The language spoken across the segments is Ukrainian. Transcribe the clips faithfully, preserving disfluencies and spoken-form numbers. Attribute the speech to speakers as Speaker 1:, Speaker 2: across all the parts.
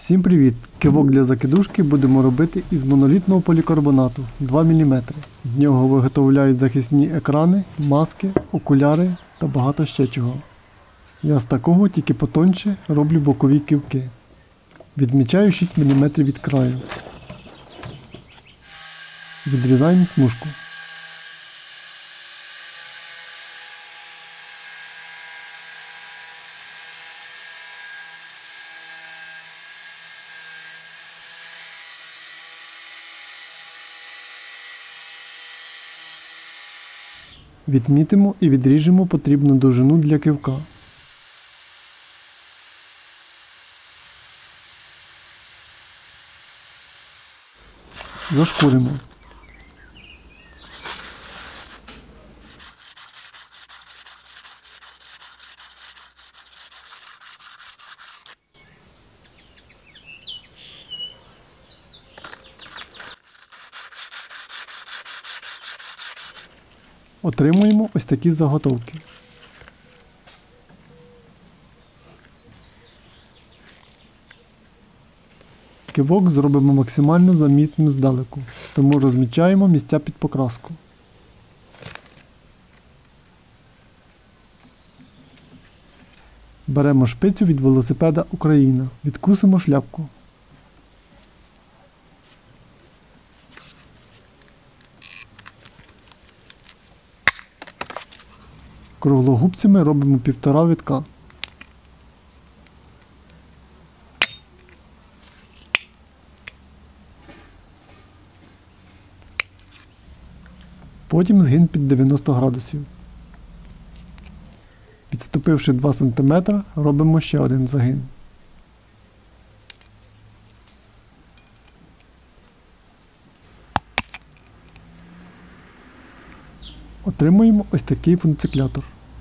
Speaker 1: Всім привіт! Кивок для закидушки будемо робити із монолітного полікарбонату два міліметри. З нього виготовляють захисні екрани, маски, окуляри та багато ще чого. Я з такого, тільки потоньше, роблю бокові кивки. Відмічаю шість міліметрів від краю. Відрізаємо смужку. Відмітимо і відріжемо потрібну довжину для кивка. Зашкуримо. Отримуємо ось такі заготовки. Кивок зробимо максимально замітним здалеку, тому розмічаємо місця під покраску. Беремо шпицю від велосипеда Україна, відкусимо шляпку. Круглогубцями робимо півтора витка. Потім згин під дев'яносто градусів. Відступивши два сантиметри, робимо ще один загин. Отримуємо ось такий функціклятор.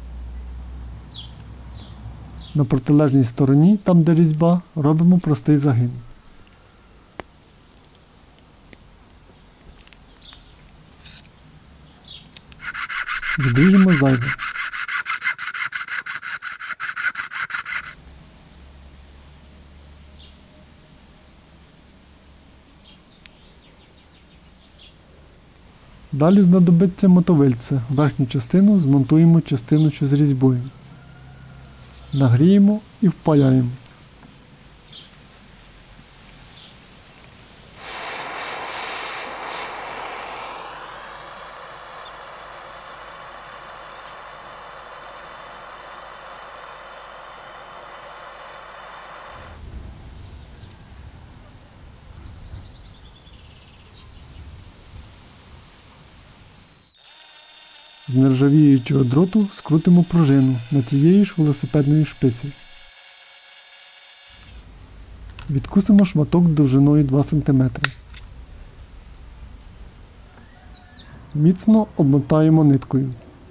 Speaker 1: На протилежній стороні, там де різьба, робимо простий загин. Відріжемо зайве. Далі знадобиться мотовильце. Верхню частину змонтуємо частину, що з різьбою. Нагріємо і впаяємо. З нержавіючого дроту скрутимо пружину на тієї ж велосипедної шпиці. Відкусимо шматок довжиною два сантиметри. Міцно обмотаємо ниткою.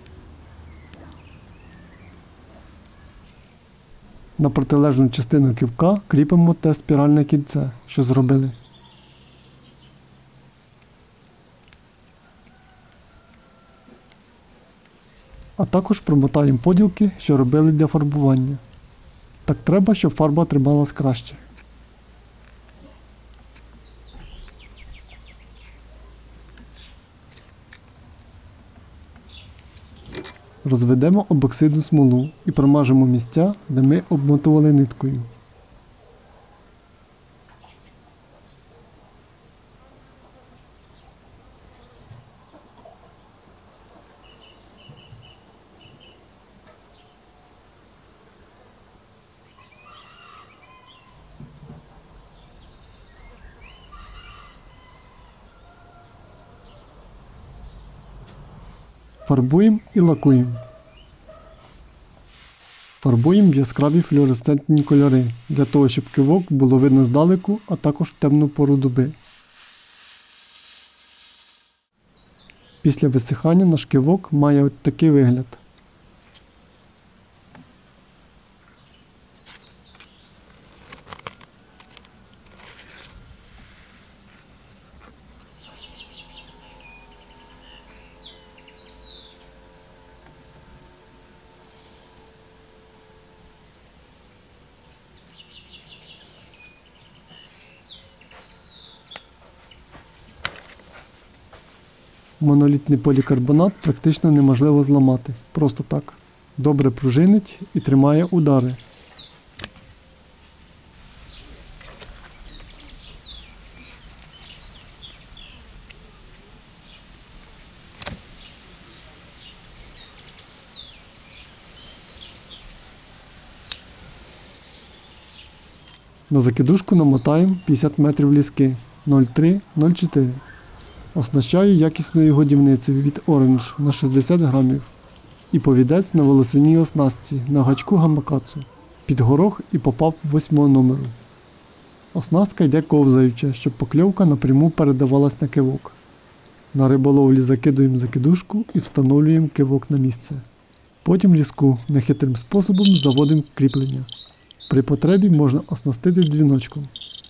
Speaker 1: На протилежну частину кивка кріпимо те спіральне кільце, що зробили. А також промотаємо поділки, що робили для фарбування. Так треба, щоб фарба трималась краще. Розведемо епоксидну смолу і промажемо місця, де ми обмотували ниткою. Фарбуємо і лакуємо. Фарбуємо в яскраві флуоресцентні кольори, для того, щоб кивок було видно здалеку, а також в темну пору доби. Після висихання наш кивок має ось такий вигляд. Монолітний полікарбонат практично неможливо зламати. Просто так. Добре пружинить і тримає удари. На закидушку намотаємо п'ятдесят метрів ліски нуль три нуль чотири. Оснащаю якісною годівницею від Orange на шістдесят грамів. І повідець на волосиній оснастці на гачку гамакацу. Під горох і попав восьмого номеру. Оснастка йде ковзаюча, щоб покльовка напряму передавалась на кивок. На риболовлі закидуємо закидушку і встановлюємо кивок на місце. Потім ліску нехитрим способом заводимо кріплення. При потребі можна оснастити дзвіночком.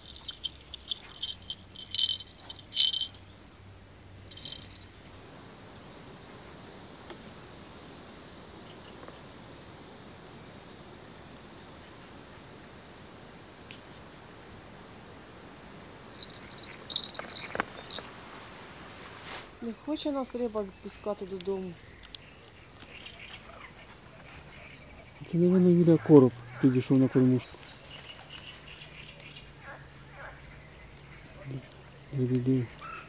Speaker 2: Не хоче нас риба відпускати додому.
Speaker 1: Це, мабуть, Юлія короб підійшов на кормушку. Диви-диви.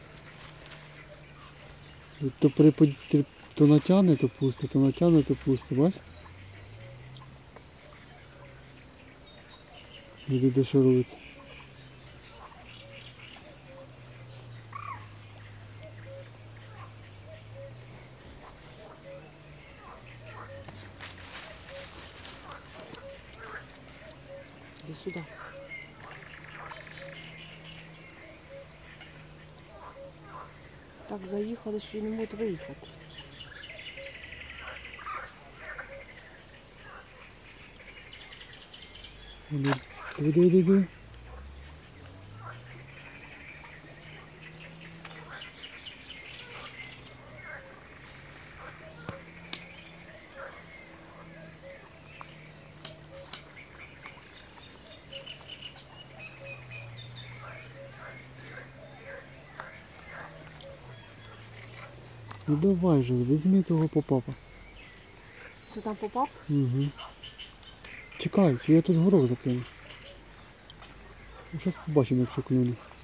Speaker 1: То, припад... то натягне, то пусте, то натягне, то пусте, бач? Диви, що робиться.
Speaker 2: Іди сюди. Так заїхали, що й не можуть виїхати.
Speaker 1: Диви, диви, диви, диви. Ну давай же, візьми того попапа.
Speaker 2: Це там попав?
Speaker 1: Угу. Чекай, чи я тут горох закину. Зараз побачимо, якщо клюне.